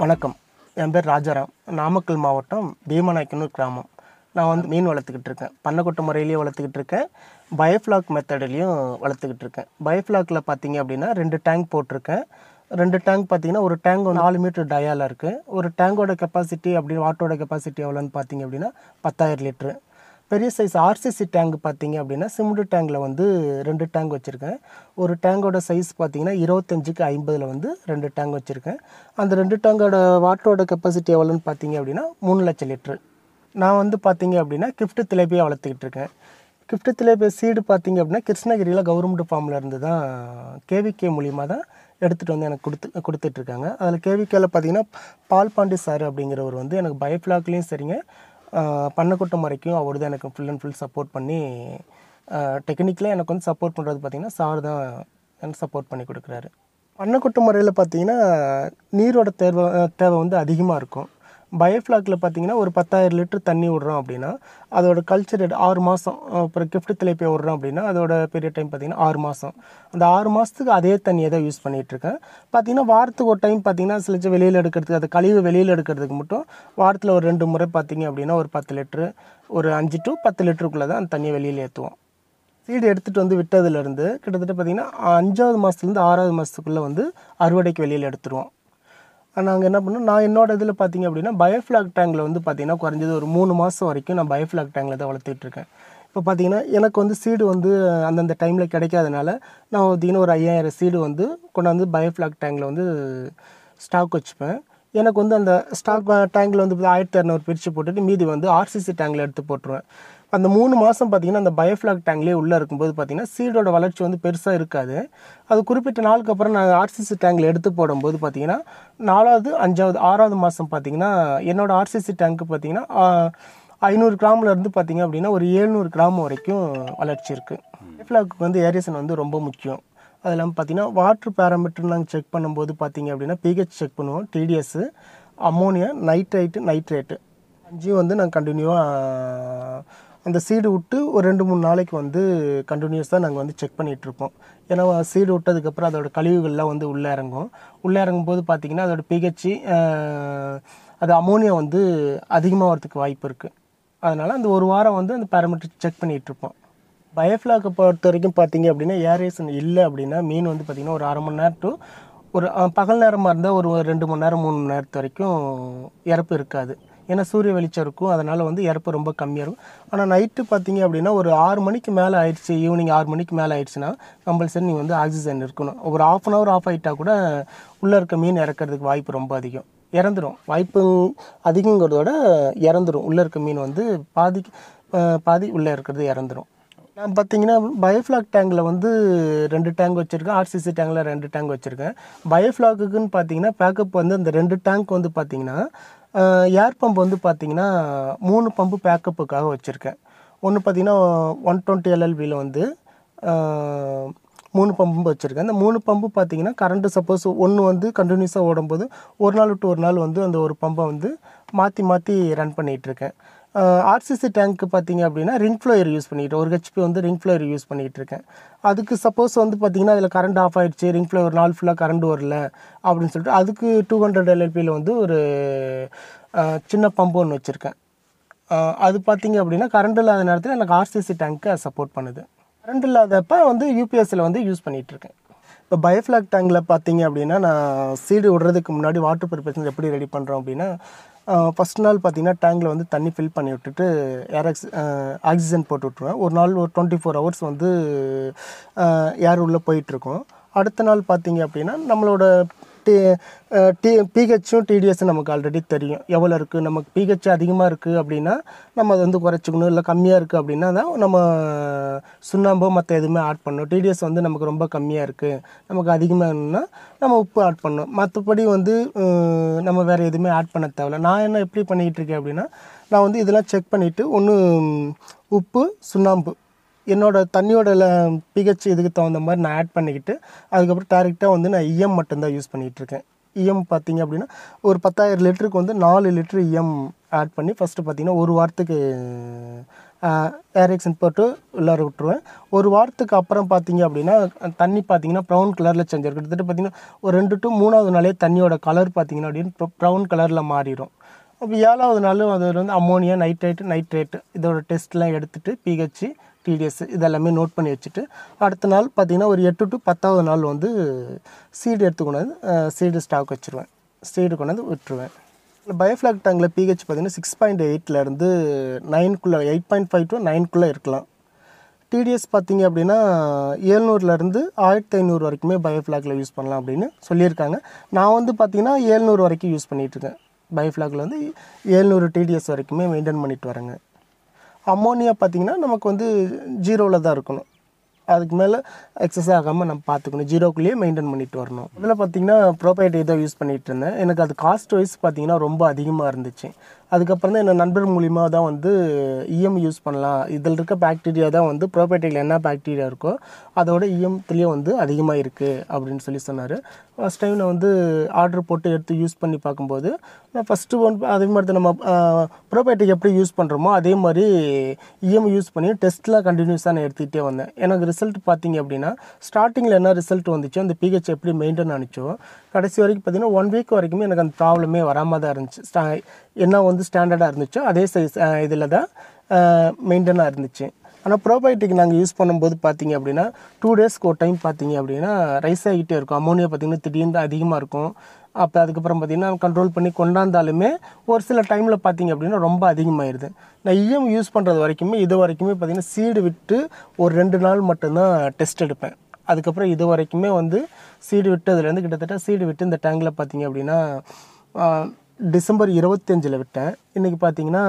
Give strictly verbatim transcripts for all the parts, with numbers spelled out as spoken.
வணக்கம். என் பேர் ராஜாராம். நாமக்கல் மாவட்டம் பீமநாயக்கனூர் கிராமம். நான் வந்து மீன் வளர்த்துக்கிட்டு இருக்கேன். பண்ணைக்கொட்டை முறையிலையும் வளர்த்துக்கிட்டு இருக்கேன். பயோஃப்ளாக் மெத்தட்லேயும் வளர்த்துக்கிட்டு இருக்கேன். பயோஃப்ளாக்கில் பார்த்தீங்க அப்படின்னா ரெண்டு டேங்க் போட்டிருக்கேன். ரெண்டு டேங்க் பார்த்தீங்கன்னா ஒரு டேங்க் வந்து நாலு மீட்டர் டயாவில் இருக்குது. ஒரு டேங்கோட கெப்பாசிட்டி அப்படின்னு வாட்டரோட கெப்பாசிட்டி எவ்வளோன்னு பார்த்தீங்க அப்படின்னா பத்தாயிரம் லிட்ரு. பெரிய சைஸ் ஆர்சிசி டேங்க் பார்த்தீங்க அப்படின்னா சிமெண்ட் டேங்கில் வந்து ரெண்டு டேங்க் வச்சுருக்கேன். ஒரு டேங்கோட சைஸ் பார்த்தீங்கன்னா இருபத்தஞ்சுக்கு ஐம்பதில் வந்து ரெண்டு டேங்க் வச்சுருக்கேன். அந்த ரெண்டு டேங்கோட வாட்டரோட கெப்பாசிட்டி எவ்வளோன்னு பார்த்தீங்க அப்படின்னா மூணு லட்சம் லிட்ரு. நான் வந்து பார்த்தீங்க அப்படின்னா கிஃப்ட் திலேபியா வளர்த்துக்கிட்டு இருக்கேன். கிஃப்ட் திலேபியா சீடு பார்த்தீங்க அப்படின்னா கிருஷ்ணகிரியில் கவர்மெண்ட் ஃபார்மில் இருந்து தான் கேவிகே மூலியமாக தான் எடுத்துகிட்டு வந்து எனக்கு கொடுத்து கொடுத்துட்ருக்காங்க. அதில் கேவிகேல பார்த்தீங்கன்னா பால் பாண்டி சார் அப்படிங்கிறவர் வந்து எனக்கு பயோஃப்ளாக்லேயும் சரிங்க பண்ணைக்கொட்டை முறைக்கும் அவர் தான் எனக்கு ஃபுல் அண்ட் ஃபுல் சப்போர்ட் பண்ணி டெக்னிக்கலாக எனக்கு வந்து சப்போர்ட் பண்ணுறது பார்த்திங்கன்னா சார் தான் எனக்கு சப்போர்ட் பண்ணி கொடுக்குறாரு. பண்ணைக்கொட்டை முறையில் பார்த்திங்கன்னா நீரோட தேவை தேவை வந்து அதிகமாக இருக்கும். பயோஃப்ளாக்கில் பார்த்தீங்கன்னா ஒரு பத்தாயிரம் லிட்டர் தண்ணி விட்றோம் அப்படின்னா அதோட கல்ச்சர் ஆறு மாதம் அப்புறம் கிஃப்ட் திலேபியா விட்றோம் அப்படின்னா அதோட பீரியட் டைம் பார்த்திங்கன்னா ஆறு மாதம். அந்த ஆறு மாதத்துக்கு அதே தண்ணியை தான் யூஸ் பண்ணிகிட்ருக்கேன். பார்த்திங்கன்னா வாரத்துக்கு ஒரு டைம் பார்த்திங்கன்னா சில வெளியில் எடுக்கிறதுக்கு அது கழிவு வெளியில் எடுக்கிறதுக்கு மட்டும் வாரத்தில் ஒரு ரெண்டு முறை பார்த்திங்க அப்படின்னா ஒரு பத்து லிட்ரு ஒரு அஞ்சு டு பத்து லிட்டருக்குள்ளே தான் அந்த தண்ணியை வெளியில் ஏற்றுவோம். சீடு எடுத்துகிட்டு வந்து விட்டதுலேருந்து கிட்டத்தட்ட பார்த்திங்கன்னா அஞ்சாவது மாதத்துலேருந்து ஆறாவது மாதத்துக்குள்ளே வந்து அறுவடைக்கு வெளியில் எடுத்துருவோம். நாங்கள் என்ன பண்ணோம், நான் என்னோட இதில் பார்த்திங்க அப்படின்னா பயோஃப்ளாக் டேங்கில் வந்து பார்த்திங்கன்னா குறைஞ்சது ஒரு மூணு மாதம் வரைக்கும் நான் பயோஃப்ளாக் டேங்கில் தான் வளர்த்துட்ருக்கேன். இப்போ பார்த்திங்கன்னா எனக்கு வந்து சீடு வந்து அந்தந்த டைமில் கிடைக்காதனால நான் பார்த்திங்கன்னா ஒரு ஐயாயிரம் சீடு வந்து கொண்டாந்து பயோஃப்ளாக் டேங்கில் வந்து ஸ்டாக் வச்சுப்பேன். எனக்கு வந்து அந்த ஸ்டாக் டேங்கில் வந்து ஆயிரத்தி இரநூறு பிரித்து போட்டுட்டு மீதி வந்து ஆர்சிசி டேங்கில் எடுத்து போட்டுருவேன். அந்த மூணு மாதம் பார்த்திங்கன்னா அந்த பயோஃப்ளாக் டேங்க்லேயே உள்ளே இருக்கும்போது பார்த்திங்கன்னா சீடோட வளர்ச்சி வந்து பெருசாக இருக்காது. அது குறிப்பிட்ட நாளுக்கு அப்புறம் நான் ஆர்சிசி டேங்கில் எடுத்து போடும்போது பார்த்திங்கன்னா நாலாவது அஞ்சாவது ஆறாவது மாதம் பார்த்திங்கன்னா என்னோடய ஆர்சிசி டேங்க்கு பார்த்திங்கன்னா ஐநூறு கிராம்லேருந்து பார்த்திங்க அப்படின்னா ஒரு ஏழ்நூறு கிராம் வரைக்கும் வளர்ச்சி இருக்குது. பயோஃப்ளாக்கு வந்து ஏரியேஷன் வந்து ரொம்ப முக்கியம். அது இல்லாமல் பார்த்திங்கன்னா வாட்ரு பேராமீட்டர் நாங்கள் செக் பண்ணும்போது பார்த்திங்க அப்படின்னா பிஹெச் செக் பண்ணுவோம், டிடிஎஸ்ஸு, அம்மோனியா, நைட்ரைட்டு, நைட்ரேட்டு அஞ்சையும் வந்து நாங்கள் கண்டினியூவாக அந்த சீடு விட்டு ஒரு ரெண்டு மூணு நாளைக்கு வந்து கண்டினியூஸாக நாங்கள் வந்து செக் பண்ணிகிட்ருப்போம். ஏன்னா சீடு விட்டதுக்கப்புறம் அதோடய கழிவுகள்லாம் வந்து உள்ளே இறங்கும். உள்ளே இறங்கும்போது பார்த்திங்கன்னா அதோடய பிஹெச்சி அது அமோனியா வந்து அதிகமாக வரதுக்கு வாய்ப்பு இருக்குது. அதனால் அந்த ஒரு வாரம் வந்து அந்த பேராமீட்டர் செக் பண்ணிகிட்ருப்போம். பயோஃப்ளாக்கை பொறுத்த வரைக்கும் பார்த்திங்க அப்படின்னா ஏரேஷன் இல்லை அப்படின்னா மீன் வந்து பார்த்திங்கன்னா ஒரு அரை மணி நேரம் டு ஒரு பகல் நேரமாக இருந்தால் ஒரு ரெண்டு மணி நேரம் மூணு மணி நேரத்து வரைக்கும் இறப்பு இருக்காது. ஏன்னா சூரிய வெளிச்சம் இருக்கும், அதனால் வந்து இறப்பு ரொம்ப கம்மியாக இருக்கும். ஆனால் நைட்டு பார்த்திங்க அப்படின்னா ஒரு ஆறு மணிக்கு மேலே ஆயிடுச்சு, ஈவினிங் ஆறு மணிக்கு மேலே ஆயிடுச்சுன்னா கம்பல்சரி நீங்கள் வந்து ஆக்சிஜன் இருக்கணும். ஒரு ஆஃப் அன் ஹவர் ஆஃப் ஆகிட்டா கூட உள்ளே இருக்க மீன் இறக்கிறதுக்கு வாய்ப்பு ரொம்ப அதிகம், இறந்துடும். வாய்ப்பு அதிகங்கிறதோட இறந்துடும். உள்ளே இருக்க மீன் வந்து பாதி பாதி உள்ளே இருக்கிறது இறந்துடும். நான் பார்த்திங்கன்னா பயோஃப்ளாக் டேங்கில் வந்து ரெண்டு டேங்க் வச்சுருக்கேன், ஆர்சிசி டேங்கில் ரெண்டு டேங்க் வச்சுருக்கேன். பயோஃப்ளாக்குன்னு பார்த்திங்கன்னா பேக்கப் வந்து அந்த ரெண்டு டேங்க் வந்து பார்த்திங்கன்னா ஏர் பம்ப் வந்து பார்த்திங்கன்னா மூணு பம்பு பேக்கப்புக்காக வச்சுருக்கேன். ஒன்று பார்த்திங்கன்னா ஒன் டுவெண்ட்டி எல்எல்வியில் வந்து மூணு பம்பு வச்சுருக்கேன். அந்த மூணு பம்பு பார்த்திங்கன்னா கரண்ட்டு சப்போஸ் ஒன்று வந்து கண்டினியூஸாக ஓடும்போது ஒரு நாள் விட்டு ஒரு நாள் வந்து அந்த ஒரு பம்பை வந்து மாற்றி மாற்றி ரன் பண்ணிகிட்ருக்கேன். ஆர்சிசி டேங்க்கு பார்த்திங்க அப்படின்னா ரிங் ஃப்ளோயர் யூஸ் பண்ணிக்கிட்டு ஒரு ஹெச்பி வந்து ரிங் ஃப்ளோயர் யூஸ் பண்ணிகிட்டு இருக்கேன். அதுக்கு சப்போஸ் வந்து பார்த்திங்கன்னா அதில் கரண்ட் ஆஃப் ஆகிடுச்சு, ரிங் ஃப்ளோயர் நாள் ஃபுல்லாக கரண்ட் வரல அப்படின்னு சொல்லிட்டு அதுக்கு டூ ஹண்ட்ரட் எல்எல்பியில் வந்து ஒரு சின்ன பம்பு ஒன்று வச்சுருக்கேன். அது பார்த்திங்க அப்படின்னா கரண்ட் இல்லாத நேரத்தில் எனக்கு ஆர்சிசி டேங்க்கு சப்போர்ட் பண்ணுது. கரண்ட் இல்லாதப்போ வந்து யூபிஎஸ்சில் வந்து யூஸ் பண்ணிகிட்ருக்கேன். இப்போ பயோஃப்ளாக் டேங்கில் பார்த்திங்க அப்படின்னா நான் சீடு விடுறதுக்கு முன்னாடி வாட்டர் ப்ரிப்பரேஷன் எப்படி ரெடி பண்ணுறோம் அப்படின்னா ஃபஸ்ட் நாள் பார்த்திங்கன்னா டேங்கில் வந்து தண்ணி ஃபில் பண்ணி விட்டுட்டு ஏர் ஆக்சிஜன் போட்டு விட்ருவேன். ஒரு நாள் ஒரு டுவெண்ட்டி ஃபோர் ஹவர்ஸ் வந்து ஏர் உள்ளே போயிட்டுருக்கோம். அடுத்த நாள் பார்த்திங்க அப்படின்னா நம்மளோட டி டி பிஹெச்சும் டிடிஎஸும் நமக்கு ஆல்ரெடி தெரியும் எவ்வளோ இருக்குது. நமக்கு பிஹெச் அதிகமாக இருக்குது அப்படின்னா நம்ம அதை வந்து குறைச்சிக்கணும், இல்லை கம்மியாக இருக்குது அப்படின்னா தான் நம்ம சுண்ணாம்போ மற்ற எதுவுமே ஆட் பண்ணணும். டிடிஎஸ் வந்து நமக்கு ரொம்ப கம்மியாக இருக்குது, நமக்கு அதிகமாகனா நம்ம உப்பு ஆட் பண்ணணும். மற்றபடி வந்து நம்ம வேறு எதுவுமே ஆட் பண்ண தேவையில்ல. நான் என்ன எப்படி பண்ணிக்கிட்டு இருக்கேன் அப்படின்னா நான் வந்து இதெல்லாம் செக் பண்ணிவிட்டு ஒன்று உப்பு சுண்ணாம்பு என்னோடய தண்ணியோட பிஹெச் இதுக்கு தகுந்த மாதிரி நான் ஆட் பண்ணிக்கிட்டு அதுக்கப்புறம் டேரெக்டாக வந்து நான் இஎம் மட்டும்தான் யூஸ் பண்ணிகிட்ருக்கேன். இஎம் பார்த்திங்க அப்படின்னா ஒரு பத்தாயிரம் லிட்டருக்கு வந்து நாலு லிட்ரு இஎம் ஆட் பண்ணி ஃபஸ்ட்டு பார்த்திங்கன்னா ஒரு வாரத்துக்கு ஏரெக்ஷன் போட்டு உள்ளார விட்டுருவேன். ஒரு வாரத்துக்கு அப்புறம் பார்த்தீங்க அப்படின்னா தண்ணி பார்த்தீங்கன்னா ப்ரௌன் கலரில் சேஞ்ச் ஆகும். கிட்டத்தட்ட பார்த்தீங்கன்னா ஒரு ரெண்டு டு மூணாவது நாளே தண்ணியோட கலர் பார்த்தீங்கன்னா அப்படின்னு ப்ரௌன் கலரில் மாறிடும். அப்போ ஏழாவது நாளும் அது வந்து அம்மோனியா நைட்ரேட்டு நைட்ரேட்டு இதோட டெஸ்ட்லாம் எடுத்துகிட்டு பிஹெச் டிடிஎஸ் இதெல்லாமே நோட் பண்ணி வச்சுட்டு அடுத்த நாள் பார்த்திங்கன்னா ஒரு எட்டு டு பத்தாவது நாள் வந்து சீடு எடுத்து கொண்டாந்து சீடு ஸ்டாக் வச்சுருவேன். சீடு கொண்டாந்து விட்டுருவேன். பயோஃப்ளாக் டேங்கில் பிஹெச் பார்த்திங்கன்னா சிக்ஸ் பாயிண்ட் எயிட்லேருந்து நைன்குள்ளே எயிட் பாயிண்ட் ஃபைவ் டு நைன்குள்ளே இருக்கலாம். டிடிஎஸ் பார்த்திங்க அப்படின்னா ஏழ்நூறுலேருந்து ஆயிரத்தி ஐநூறு வரைக்குமே பயோஃப்ளாகில் யூஸ் பண்ணலாம் அப்படின்னு சொல்லியிருக்காங்க. நான் வந்து பார்த்திங்கன்னா ஏழ்நூறு வரைக்கும் யூஸ் பண்ணிகிட்ருக்கேன். பயோஃப்ளாகில் வந்து ஏழ்நூறு டிடிஎஸ் வரைக்குமே மெயின்டைன் பண்ணிட்டு வரேங்க. அம்மோனியா பார்த்திங்கன்னா நமக்கு வந்து ஜீரோவில் தான் இருக்கணும். அதுக்கு மேலே எக்ஸஸ் ஆகாமல் நம்ம பார்த்துக்கணும். ஜீரோக்குள்ளேயே மெயின்டைன் பண்ணிட்டு வரணும். இதில் பார்த்திங்கன்னா ப்ரோபைட்டி தான் யூஸ் பண்ணிகிட்டு இருந்தேன். எனக்கு அது காஸ்ட் வைஸ் பார்த்திங்கன்னா ரொம்ப அதிகமாக இருந்துச்சு. அதுக்கப்புறம் தான் என் நண்பர் மூலிமா தான் வந்து இஎம் யூஸ் பண்ணலாம். இதில் இருக்க பாக்டீரியா தான் வந்து ப்ரோபைட்டியில் என்ன பாக்டீரியா இருக்கோ அதோட இஎம்த்துலேயே வந்து அதிகமாக இருக்குது அப்படின்னு சொல்லி சொன்னார். ஃபஸ்ட் டைம் நான் வந்து ஆர்டர் போட்டு எடுத்து யூஸ் பண்ணி பார்க்கும்போது நான் ஃபஸ்ட்டு ஒன் அதே மாதிரி தான் நம்ம ப்ரோபைட்டிக் எப்படி யூஸ் பண்ணுறோமோ அதே மாதிரி இஎம் யூஸ் பண்ணி டெஸ்ட்லாம் கண்டினியூஸாக நான் எடுத்துக்கிட்டே வந்தேன். எனக்கு ரிசல்ட் பார்த்திங்க அப்படின்னா ஸ்டார்டிங்கில் என்ன ரிசல்ட் வந்துச்சோ அந்த பிஹெச் எப்படி மெயின்டைன் ஆனிச்சோ கடைசி வரைக்கும் பார்த்திங்கன்னா ஒன் வீக் வரைக்குமே எனக்கு அந்த ப்ராப்ளமே வராமல் தான் இருந்துச்சு. ஸ்டா என்ன வந்து ஸ்டாண்டர்டாக இருந்துச்சோ அதே சைஸ் இதில் தான் மெயின்டைனாக இருந்துச்சு. ஆனால் ப்ரோபயோட்டிக் நாங்கள் யூஸ் பண்ணும்போது பார்த்திங்க அப்படின்னா டூ டேஸ்க்கு ஒரு டைம் பார்த்திங்க அப்படின்னா ரைஸ் ஆகிட்டே இருக்கும். அமோனியா பார்த்திங்கன்னா திடீர்னு அதிகமாக இருக்கும். அப்போ அதுக்கப்புறம் பார்த்திங்கன்னா கண்ட்ரோல் பண்ணி கொண்டாந்தாலுமே ஒரு சில டைமில் பார்த்திங்க அப்படின்னா ரொம்ப அதிகமாகிடுது. நான் இஎம் யூஸ் பண்ணுறது வரைக்குமே இது வரைக்குமே பார்த்திங்கன்னா சீடு விட்டு ஒரு ரெண்டு நாள் மட்டும்தான் டெஸ்ட் எடுப்பேன். அதுக்கப்புறம் இது வரைக்குமே வந்து சீடு விட்டு அதுலேருந்து கிட்டத்தட்ட சீடு விட்டு இந்த டேங்கில் பார்த்திங்க அப்படின்னா டிசம்பர் இருபத்தஞ்சில் விட்டேன். இன்றைக்கி பார்த்திங்கன்னா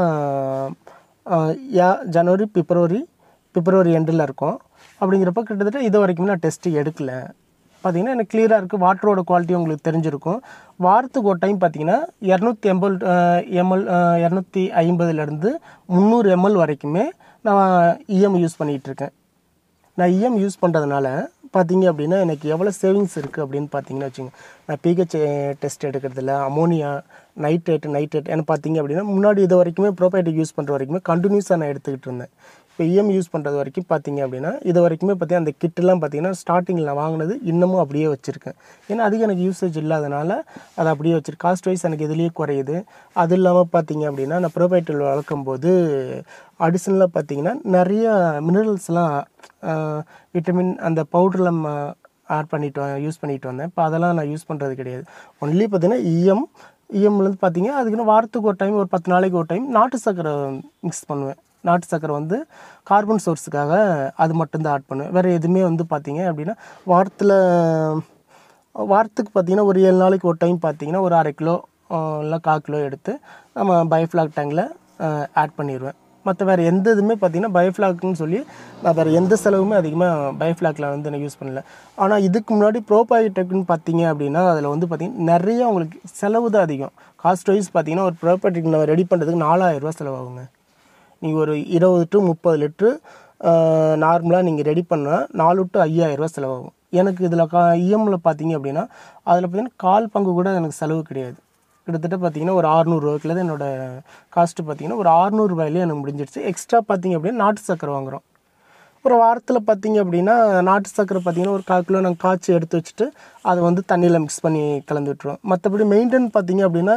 யா ஜனவரி பிப்ரவரி பிப்ரவரி எண்டில் இருக்கும். அப்படிங்கிறப்ப கிட்டத்தட்ட இது வரைக்குமே நான் டெஸ்ட்டு எடுக்கலை. பார்த்திங்கன்னா எனக்கு கிளியராக இருக்குது. வாட்டரோட குவாலிட்டி உங்களுக்கு தெரிஞ்சிருக்கும். வாரத்துக்கு ஒரு டைம் பார்த்திங்கன்னா இரநூத்தி எண்பது எம்எல் இரநூத்தி ஐம்பதுலேருந்து முந்நூறு எம்எல் வரைக்குமே நான் இஎம் யூஸ் பண்ணிகிட்ருக்கேன். நான் இஎம் யூஸ் பண்ணுறதுனால பார்த்திங்க அப்படின்னா எனக்கு எவ்வளோ சேவிங்ஸ் இருக்குது அப்படின்னு பார்த்தீங்கன்னா வச்சுங்க. நான் பிஹெச் டெஸ்ட் எடுக்கிறதுல அமோனியா நைட்ரேட் நைட்ரேட் ஏன்னா பார்த்திங்க அப்படின்னா முன்னாடி இது வரைக்குமே ப்ரோபயோட்டிக் யூஸ் பண்ணுற வரைக்குமே கண்டினியூஸாக நான் எடுத்துக்கிட்டு இருந்தேன். இப்போ இஎம் யூஸ் பண்ணுறது வரைக்கும் பார்த்திங்க அப்படின்னா இது வரைக்குமே பார்த்திங்கன்னா அந்த கிட்டெல்லாம் பார்த்திங்கன்னா ஸ்டார்டிங்கில் நான் வாங்கினது இன்னமும் அப்படியே வச்சுருக்கேன். ஏன்னா அதுக்கு எனக்கு யூசேஜ் இல்லாதனால அதை அப்படியே வச்சுருக்கேன். காஸ்ட் வைஸ் எனக்கு இதுலேயே குறையுது. அது இல்லாமல் பார்த்திங்க அப்படின்னா நான் ப்ரோபயோட்டிக் வளர்க்கும் போது அடிஷ்னலாக பார்த்திங்கன்னா நிறைய மினரல்ஸ்லாம் விட்டமின் அந்த பவுடரில் நம்ம ஆட் பண்ணிட்டு யூஸ் பண்ணிட்டு வந்தேன். இப்போ அதெல்லாம் நான் யூஸ் பண்ணுறது கிடையாது. ஒன்லி பார்த்திங்கன்னா இஎம் இஎம்லேருந்து பார்த்திங்கன்னா அதுக்குன்னு வாரத்துக்கு ஒரு டைம் ஒரு பத்து நாளைக்கு ஒரு டைம் நாட்டு சக்கரை மிக்ஸ் பண்ணுவேன். நாட்டு சக்கரை வந்து கார்பன் சோர்ஸுக்காக அது மட்டும்தான் ஆட் பண்ணுவேன். வேறு எதுவுமே வந்து பார்த்திங்க அப்படின்னா வாரத்தில் வாரத்துக்கு பார்த்திங்கன்னா ஒரு ஏழு நாளைக்கு ஒரு டைம் பார்த்திங்கன்னா ஒரு அரை கிலோ இல்லை கால் கிலோ எடுத்து நம்ம பயோஃப்ளாக் டேங்கில் ஆட் பண்ணிடுவேன். மற்ற வேறு எந்த இதுவுமே பார்த்திங்கன்னா பயோஃப்ளாக்னு சொல்லி நான் வேறு எந்த செலவுமே அதிகமாக பயோஃப்ளாக்கில் வந்து நான் யூஸ் பண்ணல. ஆனால் இதுக்கு முன்னாடி ப்ரோபயோட்டிக்னு பார்த்தீங்க அப்படின்னா அதில் வந்து பார்த்திங்கன்னா நிறைய உங்களுக்கு செலவு தான் அதிகம். காஸ்ட் வைஸ் பார்த்திங்கன்னா ஒரு ப்ரோபயோட்டிக் நம்ம ரெடி பண்ணுறதுக்கு நாலாயிரரூவா செலவாகுங்க. நீங்கள் ஒரு இருபது டு முப்பது லிட்ரு நார்மலாக நீங்கள் ரெடி பண்ணால் நாலு டு ஐயாயிரரூவா செலவாகும். எனக்கு இதில் கா இஎம்மில் பார்த்திங்க அப்படின்னா அதில் பார்த்திங்கன்னா கால் பங்கு கூட எனக்கு செலவு கிடையாது. கிட்டத்தட்ட பார்த்திங்கன்னா ஒரு அறுநூறுவாய்க்குள்ள தான் என்னோடய காஸ்ட்டு பார்த்திங்கன்னா ஒரு அறுநூறுபாயிலே எனக்கு முடிஞ்சிடுச்சு. எக்ஸ்ட்ரா பார்த்திங்க அப்படின்னா நாட்டு சக்கரை வாங்குகிறோம். ஒரு வாரத்தில் பார்த்திங்க அப்படின்னா நாட்டு சக்கரை பார்த்திங்கன்னா ஒரு கால் கிலோ நாங்கள் காய்ச்சி எடுத்து வச்சுட்டு அதை வந்து தண்ணியில் மிக்ஸ் பண்ணி கலந்து விட்டுருவோம். மற்றபடி மெயின்டைன் பார்த்திங்க அப்படின்னா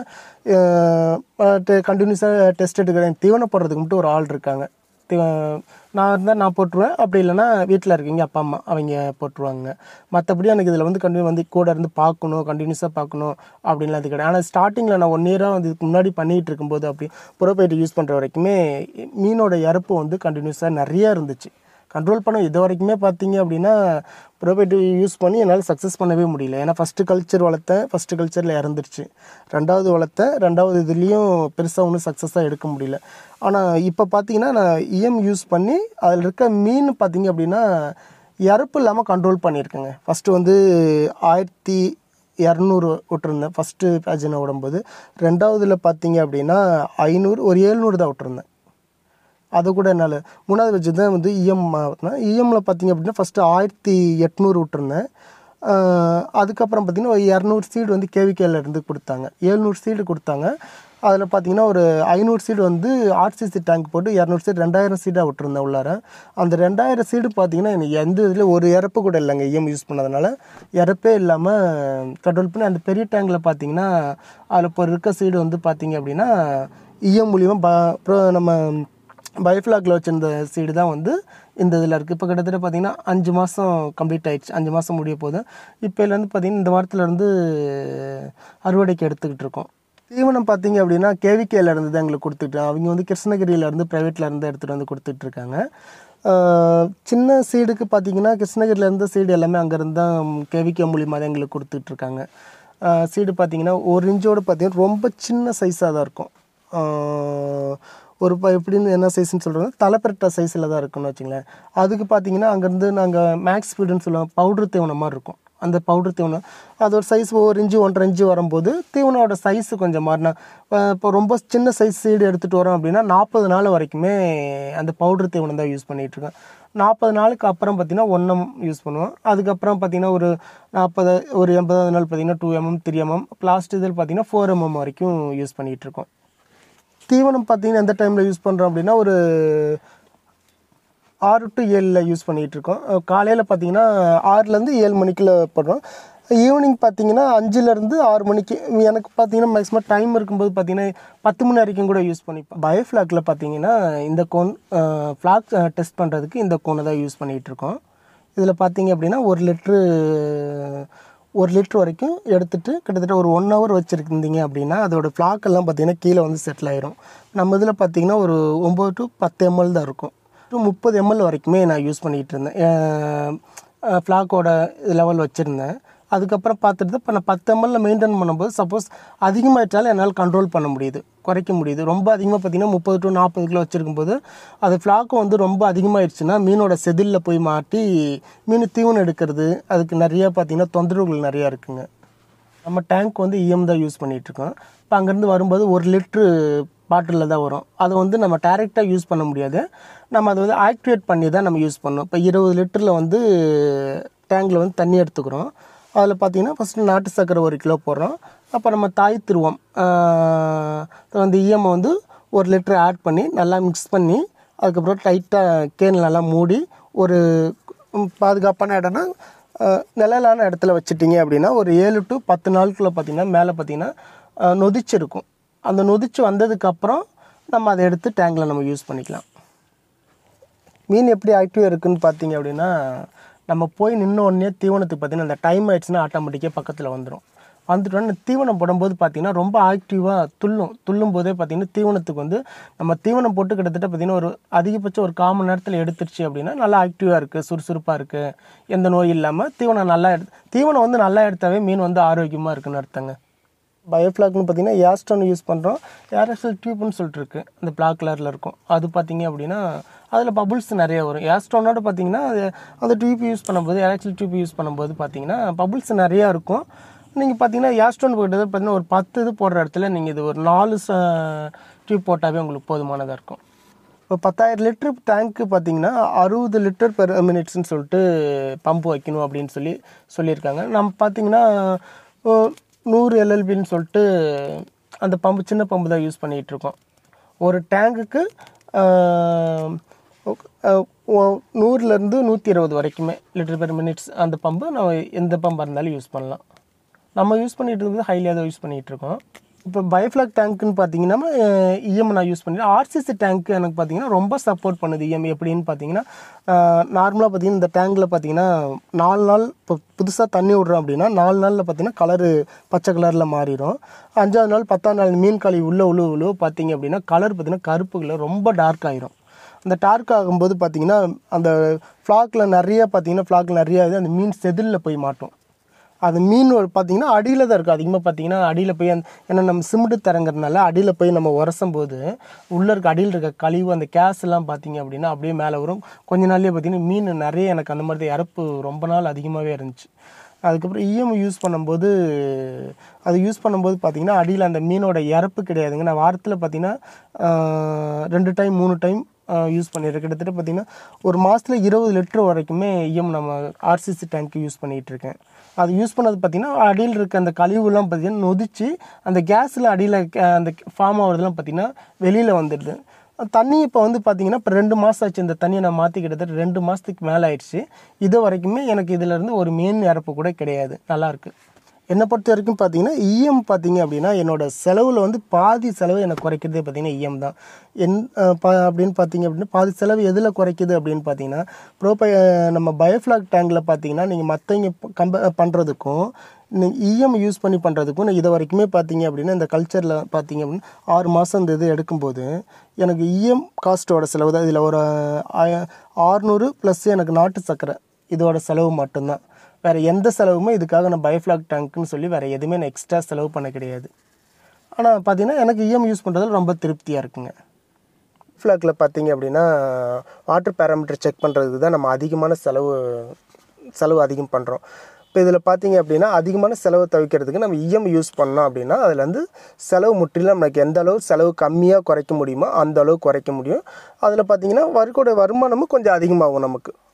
கண்டினியூஸாக டெஸ்ட் எடுக்கிறேன். தீவனம் போடுறதுக்கு மட்டும் ஒரு ஆள் இருக்காங்க. நான் இருந்தால் நான் போட்டுருவேன். அப்படி இல்லைனா வீட்டில் இருக்கீங்க அப்பா அம்மா அவங்க போட்டுருவாங்க. மற்றபடி எனக்கு இதில் வந்து கண்டினியூ வந்து கூட இருந்து பார்க்கணும் கண்டினியூஸாக பார்க்கணும் அப்படின்லாம் அது கிடையாது. ஆனால் ஸ்டார்டிங்கில் நான் ஒன் இயராக வந்து இதுக்கு முன்னாடி பண்ணிகிட்டு இருக்கும்போது அப்படி ப்ரோபயோட்டிக் யூஸ் பண்ணுற வரைக்குமே மீனோட இறப்பு வந்து கண்டினியூஸாக நிறையா இருந்துச்சு. கண்ட்ரோல் பண்ண இது வரைக்குமே பார்த்திங்க அப்படின்னா ப்ரோபயோட்டிக் யூஸ் பண்ணி என்னால் சக்ஸஸ் பண்ணவே முடியல. ஏன்னா ஃபஸ்ட்டு கல்ச்சர் வளர்த்தேன். ஃபஸ்ட்டு கல்ச்சரில் இறந்துருச்சு. ரெண்டாவது வளர்த்தேன். ரெண்டாவது இதுலேயும் பெருசாக ஒன்றும் சக்ஸஸாக எடுக்க முடியல. ஆனால் இப்போ பார்த்திங்கன்னா நான் இஎம் யூஸ் பண்ணி அதில் இருக்க மீன் பார்த்திங்க அப்படின்னா இறப்பு இல்லாமல் கண்ட்ரோல் பண்ணியிருக்கேங்க. ஃபஸ்ட்டு வந்து ஆயிரத்தி இரநூறு விட்டுருந்தேன் ஃபஸ்ட்டு பேஜனை விடும்போது. ரெண்டாவதுல பார்த்திங்க அப்படின்னா ஐநூறு ஒரு ஏழ்நூறு தான் விட்டுருந்தேன். அது கூட என்னால் மூணாவது வச்சு தான் வந்து இஎம் மாற்றினேன். இஎம்மில் பார்த்திங்க அப்படின்னா ஃபஸ்ட்டு ஆயிரத்தி எட்நூறு விட்டுருந்தேன். அதுக்கப்புறம் பார்த்திங்கன்னா ஒரு இரநூறு சீடு வந்து கேவிகேலேருந்து கொடுத்தாங்க. ஏழ்நூறு சீடு கொடுத்தாங்க. அதில் பார்த்தீங்கன்னா ஒரு ஐநூறு சீடு வந்து ஆர்சிசி டேங்க் போட்டு இரநூறு சீடு ரெண்டாயிரம் சீடாக விட்டுருந்தேன் உள்ளார. அந்த ரெண்டாயிரம் சீடு பார்த்தீங்கன்னா எனக்கு எந்த இதில் ஒரு இறப்பு கூட இல்லைங்க. இஎம் யூஸ் பண்ணதுனால இறப்பே இல்லாமல் கண்ட்ரோல் பண்ணி அந்த பெரிய டேங்கில் பார்த்தீங்கன்னா அதில் இப்போ இருக்க சீடு வந்து பார்த்தீங்க அப்படின்னா இஎம் மூலியமாக ப அப்புறம் நம்ம பயோஃப்ளாக்கில் வச்சுருந்த சீடு தான் வந்து இந்த இதில் இருக்குது. இப்போ கிட்டத்தட்ட பார்த்திங்கன்னா அஞ்சு மாதம் கம்ப்ளீட் ஆகிடுச்சு. அஞ்சு மாதம் முடிய போகுது. இப்போலேருந்து பார்த்திங்கன்னா இந்த வாரத்துலேருந்து அறுவடைக்கு எடுத்துக்கிட்டு இருக்கோம். தீவனம் பார்த்திங்க அப்படின்னா கேவிகேலேருந்து தான் எங்களுக்கு கொடுத்துட்டு, அவங்க வந்து கிருஷ்ணகிரியிலேருந்து ப்ரைவேட்லேருந்து எடுத்துகிட்டு வந்து கொடுத்துட்ருக்காங்க. சின்ன சீடுக்கு பார்த்திங்கன்னா கிருஷ்ணகிரியிலேருந்து சீடு எல்லாமே அங்கேருந்து தான் கேவிகே மூலியமாக தான் எங்களுக்கு கொடுத்துட்ருக்காங்க. சீடு பார்த்திங்கன்னா ஒரு இன்ச்சோடு பார்த்திங்கன்னா ரொம்ப சின்ன சைஸாக தான் இருக்கும். ஒரு இப்போ எப்படின்னு என்ன சைஸ்ன்னு சொல்கிறது தலைப்பரட்டை சைஸில் தான் இருக்குன்னு வச்சுங்களேன். அதுக்கு பார்த்தீங்கன்னா அங்கேருந்து நாங்கள் மேக்ஸ் ஃபீடுன்னு சொல்லுவோம், பவுட்ரு தீவனம் மாதிரி இருக்கும். அந்த பவுட்ரு தீவனம் அது ஒரு சைஸ் ஒரு இன்ச்சு ஒன்றரை இன்ச்சு வரும்போது தீவனோட சைஸு கொஞ்சம் மாறினா இப்போ ரொம்ப சின்ன சைஸ் சீடு எடுத்துகிட்டு வரோம் அப்படின்னா நாற்பது நாள் வரைக்குமே அந்த பவுட்ரு தீவனம் தான் யூஸ் பண்ணிகிட்ருக்கேன். நாற்பது நாளுக்கு அப்புறம் பார்த்திங்கன்னா ஒன்றும் யூஸ் பண்ணுவோம். அதுக்கப்புறம் பார்த்திங்கன்னா ஒரு நாற்பது ஒரு எண்பதாவது நாள் பார்த்திங்கன்னா two mm three mm last இதில் பார்த்திங்கன்னா ஃபோர் எம்எம் வரைக்கும் யூஸ் பண்ணிகிட்ருக்கோம். தீவனம் பார்த்திங்கன்னா எந்த டைமில் யூஸ் பண்ணுறோம் அப்படின்னா ஒரு ஆறு டு ஏழில் யூஸ் பண்ணிகிட்ருக்கோம். காலையில் பார்த்திங்கன்னா ஆறுலேருந்து ஏழு மணிக்குள்ள போடுறோம். ஈவினிங் பார்த்திங்கன்னா அஞ்சுலேருந்து ஆறு மணிக்கு. எனக்கு பார்த்திங்கன்னா மேக்ஸிமம் டைம் இருக்கும்போது பார்த்திங்கன்னா பத்து மணி வரைக்கும் கூட யூஸ் பண்ணிப்பேன். பயோஃப்ளாக்கில் பார்த்திங்கன்னா இந்த கோன் ஃப்ளாக் டெஸ்ட் பண்ணுறதுக்கு இந்த கோனை தான் யூஸ் பண்ணிகிட்ருக்கோம். இதில் பார்த்திங்க அப்படின்னா ஒரு லிட்ரு ஒரு லிட்ரு வரைக்கும் எடுத்துகிட்டு கிட்டத்தட்ட ஒரு ஒன் ஹவர் வச்சுருந்தீங்க அப்படின்னா அதோடய ஃப்ளாக்கெல்லாம் பார்த்திங்கன்னா கீழே வந்து செட்டில் ஆயிரும். நம்ம இதில் பார்த்திங்கன்னா ஒரு ஒம்பது டு பத்து எம்எல் தான் இருக்கும். முப்பது எம்எல் வரைக்குமே நான் யூஸ் பண்ணிகிட்டு இருந்தேன். ஃப்ளாக்கோட லெவல் வச்சுருந்தேன். அதுக்கப்புறம் பார்த்துட்டு இப்போ நான் பத்து எம்எல்ல மெயின்டைன் பண்ணும்போது சப்போஸ் அதிகமாகிட்டாலும் என்னால் கண்ட்ரோல் பண்ண முடியுது, குறைக்க முடியுது. ரொம்ப அதிகமாக பார்த்திங்கன்னா முப்பது டு நாற்பது கிலோ வச்சுருக்கும்போது அது ஃப்ளாக்கும் வந்து ரொம்ப அதிகமாகிடுச்சுன்னா மீனோட செதிலில் போய் மாட்டி மீன் தீவனம் எடுக்கிறது அதுக்கு நிறையா பார்த்திங்கன்னா தொந்தரவுகள் நிறையா இருக்குங்க. நம்ம டேங்க் வந்து இஎம் தான் யூஸ் பண்ணிகிட்ருக்கோம். இப்போ அங்கேருந்து வரும்போது ஒரு லிட்ரு பாட்டிலில் தான் வரும். அதை வந்து நம்ம டைரெக்டாக யூஸ் பண்ண முடியாது. நம்ம அதை வந்து ஆக்டிவேட் பண்ணி தான் நம்ம யூஸ் பண்ணணும். இப்போ இருபது லிட்டரில் வந்து டேங்கில் வந்து தண்ணி எடுத்துக்கிறோம். அதில் பார்த்திங்கன்னா ஃபஸ்ட்டு நாட்டு சர்க்கரை ஒரு கிலோ போடுறோம். அப்போ நம்ம தாய் திருவம் அந்த இஎம்ஐ வந்து ஒரு லிட்டர் ஆட் பண்ணி நல்லா மிக்ஸ் பண்ணி அதுக்கப்புறம் டைட்டாக கேன் நல்லா மூடி ஒரு பாதுகாப்பான இடம்னா நிழலான இடத்துல வச்சுட்டிங்க அப்படின்னா ஒரு ஏழு டு பத்து நாளுக்குள்ளே பார்த்திங்கன்னா மேலே பார்த்திங்கன்னா நொதிச்சிருக்கும். அந்த நொதிச்சு வந்ததுக்கப்புறம் நம்ம அதை எடுத்து டேங்கில் நம்ம யூஸ் பண்ணிக்கலாம். மீன் எப்படி ஆக்டிவாக இருக்குதுன்னு பார்த்திங்க அப்படின்னா நம்ம போய் நின்று உடனே தீவனத்துக்கு பார்த்திங்கன்னா அந்த டைம் ஆகிடுச்சுன்னா ஆட்டோமேட்டிக்காக பக்கத்தில் வந்துடும். வந்துட்டோன்னு தீவனம் போடும்போது பார்த்திங்கன்னா ரொம்ப ஆக்டிவாக துள்ளும். துள்ளும் போதே பார்த்திங்கன்னா தீவனத்துக்கு வந்து நம்ம தீவனம் போட்டு கிட்டத்தட்ட பார்த்திங்கன்னா ஒரு அதிகபட்சம் ஒரு கால் மணி நேரத்தில் எடுத்துருச்சு அப்படின்னா நல்லா ஆக்டிவாக இருக்குது, சுறுசுறுப்பாக இருக்குது, எந்த நோய் இல்லாமல் தீவனம் நல்லா எடு தீவனம் வந்து நல்லா எடுத்தாவே மீன் வந்து ஆரோக்கியமாக இருக்குன்னு அர்த்தங்க. பயோஃப்ளாக்னு பார்த்திங்கன்னா ஏர்ஸ்டோன் யூஸ் பண்ணுறோம். ஏர்எஸ்எல் டியூப்னு சொல்லிட்டு இருக்குது, அந்த பிளாக் கலரில் இருக்கும். அது பார்த்திங்க அப்படின்னா அதில் பபுள்ஸ் நிறைய வரும். ஏர்ஸ்டோனோட பார்த்திங்கன்னா அது அந்த டியூப் யூஸ் பண்ணும்போது ஏர்எஸ்எல் டியூப் யூஸ் பண்ணும்போது பார்த்திங்கன்னா பபுள்ஸ் நிறையா இருக்கும். நீங்கள் பார்த்திங்கன்னா ஏர்ஸ்டோன் போட்டது பார்த்திங்கன்னா ஒரு பத்து இது போடுற இடத்துல நீங்கள் இது ஒரு நாலு டியூப் போட்டாவே உங்களுக்கு போதுமானதாக இருக்கும். இப்போ பத்தாயிரம் லிட்டரு டேங்க்கு பார்த்திங்கன்னா அறுபது லிட்டர் பெர் மினிட்ஸ்ன்னு சொல்லிட்டு பம்பு வைக்கணும் அப்படின்னு சொல்லி சொல்லியிருக்காங்க. நம்ம பார்த்திங்கன்னா நூறு எல்எல்பின்னு சொல்லிட்டு அந்த பம்பு சின்ன பம்பு தான் யூஸ் பண்ணிகிட்ருக்கோம். ஒரு டேங்குக்கு நூறுலேருந்து நூற்றி இருபது வரைக்குமே லிட்டர் பெர் மினிட்ஸ் அந்த பம்பு நம்ம எந்த பம்பாக இருந்தாலும் யூஸ் பண்ணலாம். நம்ம யூஸ் பண்ணிகிட்டு இருக்கிறது ஹைலியாக தான் யூஸ் பண்ணிகிட்ருக்கோம். இப்போ பயோஃப்ளாக் டேங்க்குன்னு பார்த்தீங்கன்னா இஎம் நான் யூஸ் பண்ணிட்டேன். ஆர்சிசி டேங்க்கு எனக்கு பார்த்தீங்கன்னா ரொம்ப சப்போர்ட் பண்ணுது. இஎம் எப்படின்னு பார்த்தீங்கன்னா நார்மலாக பார்த்தீங்கன்னா இந்த டேங்கில் பார்த்தீங்கன்னா நாலு நாள் இப்போ புதுசாக தண்ணி விட்றோம் அப்படின்னா நாலு நாளில் பார்த்தீங்கன்னா கலரு பச்சை கலரில் மாறிடும். அஞ்சாவது நாள் பத்தாவது நாள் மீன் காலி உள்ளே உழு உழு பார்த்தீங்க அப்படின்னா கலர் பார்த்தீங்கன்னா கருப்பு கலர் ரொம்ப டார்க் ஆகிரும். அந்த டார்க் ஆகும்போது பார்த்தீங்கன்னா அந்த ஃப்ளாக்கில் நிறைய பார்த்தீங்கன்னா ஃப்ளாக்கில் நிறையா இது அந்த மீன் செதிலில் போய் மாட்டோம். அது மீன் பார்த்திங்கன்னா அடியில் தான் இருக்கும். அதிகமாக பார்த்திங்கன்னா அடியில் போய் அந்த ஏன்னா நம்ம சிமெண்ட்டு தரங்கிறதுனால அடியில் போய் நம்ம உரசும் போது உள்ளே இருக்க அடியில் இருக்க கழிவு அந்த கேஸ் எல்லாம் பார்த்திங்க அப்படின்னா அப்படியே மேலே வரும். கொஞ்ச நாள்லேயே பார்த்திங்கன்னா மீன் நிறைய எனக்கு அந்த மாதிரி தான் இறப்பு ரொம்ப நாள் அதிகமாகவே இருந்துச்சு. அதுக்கப்புறம் இஎம் யூஸ் பண்ணும்போது அது யூஸ் பண்ணும்போது பார்த்திங்கன்னா அடியில் அந்த மீனோட இறப்பு கிடையாதுங்க. நான் வாரத்தில் பார்த்திங்கன்னா ரெண்டு டைம் மூணு டைம் யூஸ் பண்ணிடுறேன். கிட்டத்தட்ட பார்த்திங்கன்னா ஒரு மாதத்தில் இருபது லிட்டர் வரைக்குமே இஎம் நம்ம ஆர்சிசி டேங்க்கு யூஸ் பண்ணிகிட்ருக்கேன். அது யூஸ் பண்ணது பார்த்திங்கன்னா அடியில் இருக்க அந்த கழிவுலாம் பார்த்திங்கன்னா நொதிச்சு அந்த கேஸில் அடியில் அந்த ஃபார்ம் ஆகிறதுலாம் பார்த்திங்கன்னா வெளியில் வந்துடுது. தண்ணி இப்போ வந்து பார்த்திங்கன்னா இப்போ ரெண்டு மாதம் ஆச்சு இந்த தண்ணியை நான் மாற்றி கிட்டத்தட்ட ரெண்டு மாதத்துக்கு மேலே ஆயிடுச்சு. இது வரைக்குமே எனக்கு இதிலேருந்து ஒரு மீன் இறப்பு கூட கிடையாது. நல்லாயிருக்கு. என்னை பொறுத்த வரைக்கும் பார்த்திங்கன்னா இஎம் பார்த்திங்க அப்படின்னா என்னோடய செலவில் வந்து பாதி செலவு எனக்கு குறைக்கிறதே பார்த்திங்கன்னா இஎம் தான். என் பா அப்படின்னு பார்த்திங்க அப்படின்னா பாதி செலவு எதில் குறைக்குது அப்படின்னு பார்த்திங்கன்னா ப்ரோபை நம்ம பயோஃப்ளாக் டேங்கில் பார்த்திங்கன்னா நீங்கள் மற்றவங்க கம்ப பண்ணுறதுக்கும் நீங்கள் இஎம் யூஸ் பண்ணி பண்ணுறதுக்கும் இதை வரைக்குமே பார்த்திங்க அப்படின்னா இந்த கல்ச்சரில் பார்த்திங்க அப்படின்னா ஆறு மாதம் இந்த இது எடுக்கும்போது எனக்கு இஎம் காஸ்ட்டோட செலவு தான். இதில் ஒரு ஆறுநூறு ப்ளஸ் எனக்கு நாட்டு சர்க்கரை இதோட செலவு மட்டும்தான். வேறு எந்த செலவுமே இதுக்காக நான் பயோஃப்ளாக் டேங்க்குன்னு சொல்லி வேறு எதுவுமே நான் எக்ஸ்ட்ரா செலவு பண்ண கிடையாது. ஆனால் பார்த்திங்கன்னா எனக்கு இஎம் யூஸ் பண்ணுறதுல ரொம்ப திருப்தியாக இருக்குங்க. ஃப்ளாக்கில் பார்த்திங்க அப்படின்னா வாட்டர் பேராமீட்டர் செக் பண்ணுறதுக்கு தான் நம்ம அதிகமான செலவு செலவு அதிகம் பண்ணுறோம். இப்போ இதில் பார்த்திங்க அப்படின்னா அதிகமான செலவு தவிர்க்கிறதுக்கு நம்ம இஎம் யூஸ் பண்ணோம் அப்படின்னா அதில் வந்து செலவு முற்றிலும் நமக்கு எந்த அளவு செலவு கம்மியாக குறைக்க முடியுமோ அந்த அளவு குறைக்க முடியும். அதில் பார்த்திங்கன்னா வரக்கூடிய வருமானமும் கொஞ்சம் அதிகமாகும் நமக்கு.